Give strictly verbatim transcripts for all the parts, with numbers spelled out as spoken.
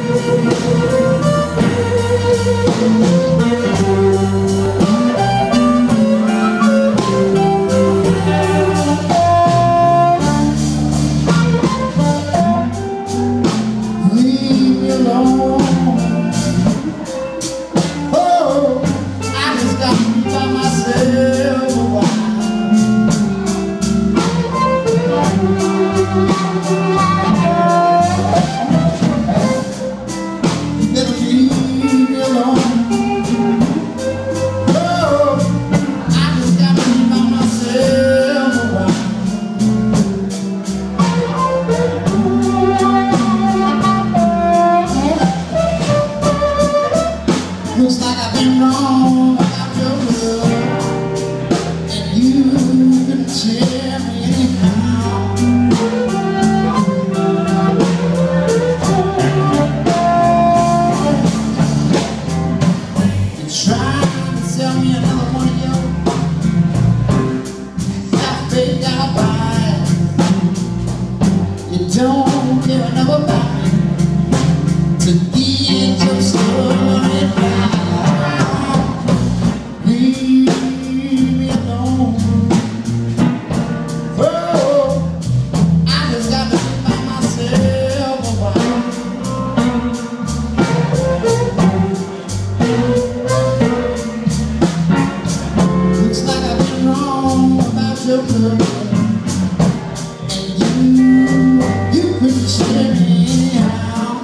Looks like I've been wrong about your love, and you couldn't tell me anyhow. You're trying to sell me another one of your half-baked alibis. You don't care enough about me to get your story right. Your love, and you, you couldn't share me out.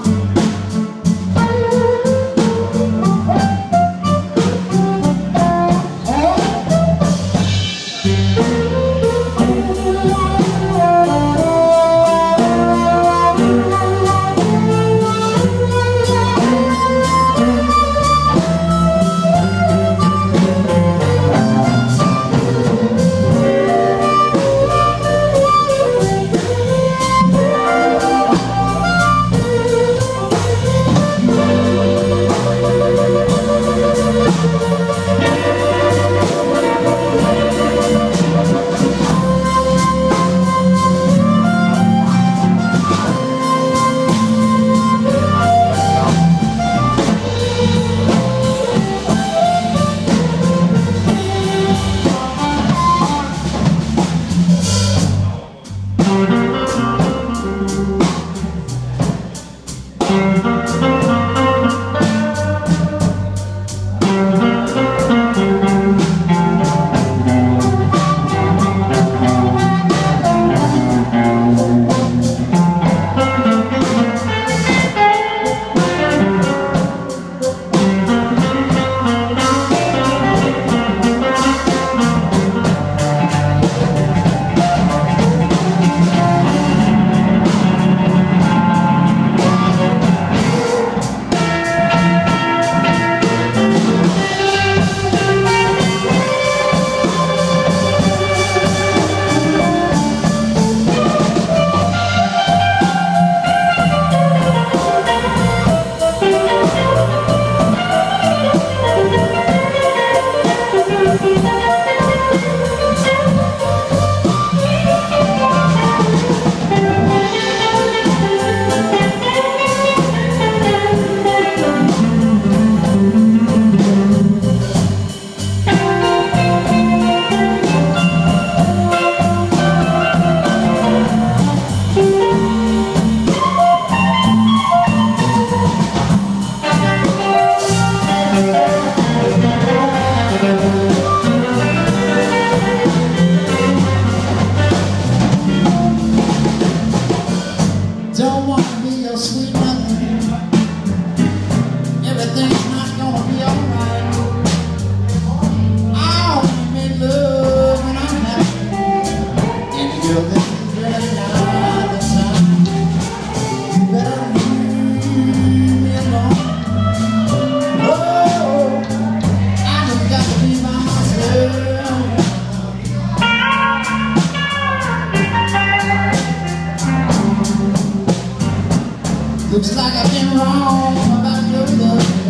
Don't want to be your sweet mother. Everything's not gonna be alright. I only make love when I'm happy, and girl, this is really not the time. You better leave me alone. Oh, I just got to be by myself. Looks like I've been wrong about your love.